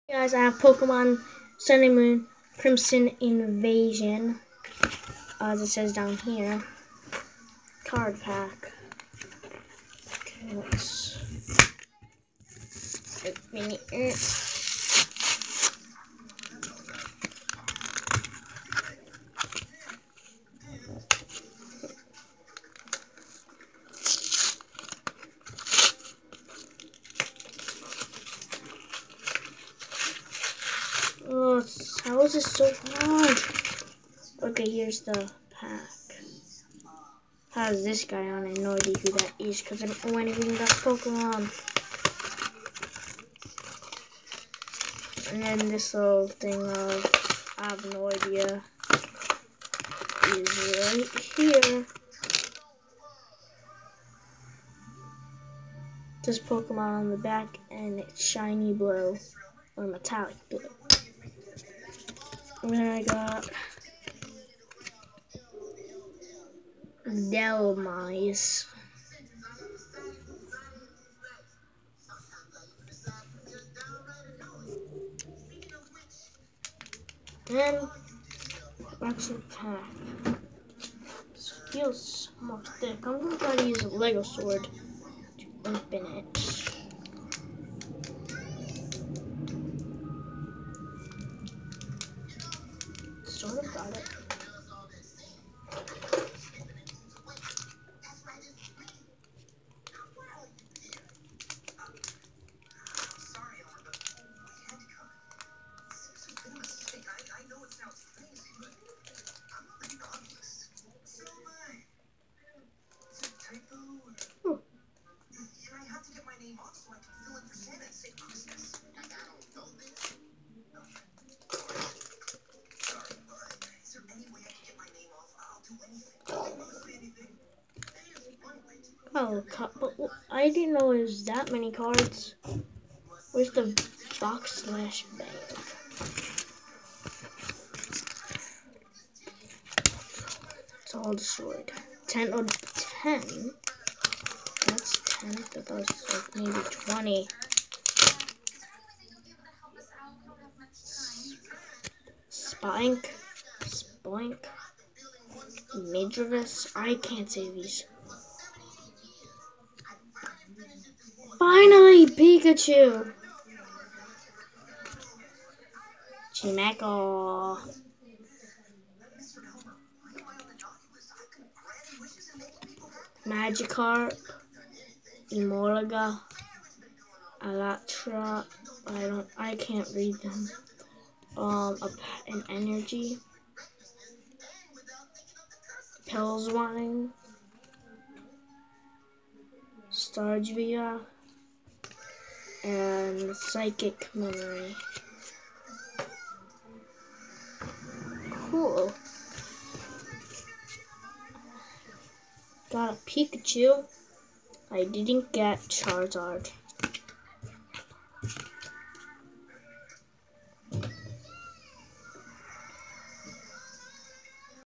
Guys, I have Pokemon Sun and Moon Crimson Invasion, as it says down here. Card pack. Okay, let's open it. Oh, how is this so hard? Okay, here's the pack. How's this guy on? I have no idea who that is because I don't know anything about Pokemon. And then this little thing of, I have no idea, is right here. This Pokemon on the back, and it's shiny blue, or metallic blue. And then I got Delmise. Then, actually pack. This feels more thick. I'm going to try to use a Lego sword to open it. Sort of got it. Oh, but I didn't know it was that many cards. Where's the box slash bag? It's all destroyed. 10 out of 10. That's 10. I thought that was like maybe 20. Spoink. Majorvis. I can't say these. Finally, Pikachu! Chimeco. Magikarp. Emolaga. Alatra. I can't read them. An energy. Pilswine. Starjvia. And Psychic Memory. Cool. Got a Pikachu. I didn't get Charizard.